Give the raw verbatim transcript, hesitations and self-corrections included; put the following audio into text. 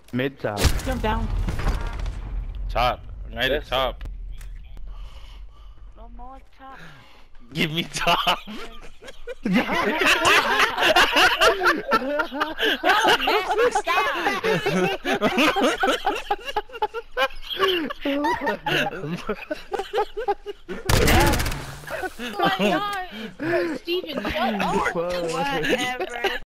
Mid top. Jump down. Top. Right at Yes. top. No more top. Give me top. Oh my god! Steven, shut up! Whatever.